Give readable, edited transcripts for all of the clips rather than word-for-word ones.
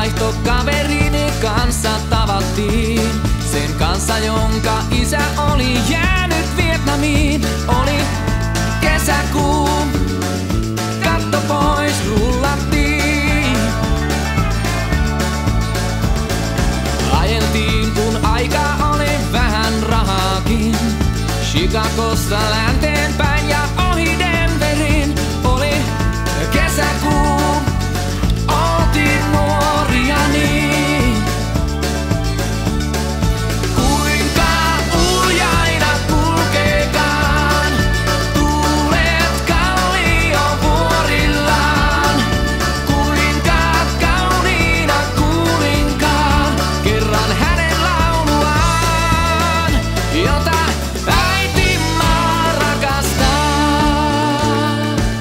vaihtokaverini kanssa tavattiin. Sen kanssa, jonka isä oli jäänyt Vietnamiin. Oli kesäkuu, katto pois rullattiin. Ajeltiin kun aika oli vähän rahaakin. Chicagosta länteen päin ja ohi Denverin. Oli kesäkuu, oltiin nuoria niin. Kuinka uljaina kulkeekaan tuulet kalliovuorillaan. Kuinka kauniina kuulinkaan kerran hänen lauluaan, jota äiti maa rakastaa.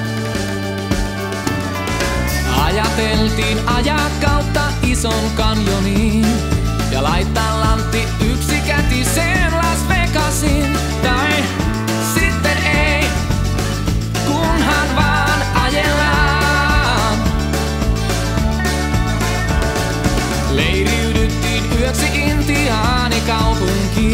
Ajateltiin ajaa kautta ison kanjoniin ja laittaa lantti yksikätiseen Las Vegasiin. Tai sitten ei, kunhan vaan ajellaan. Leiriydyttiin yöksi intiaanikaupunkiin.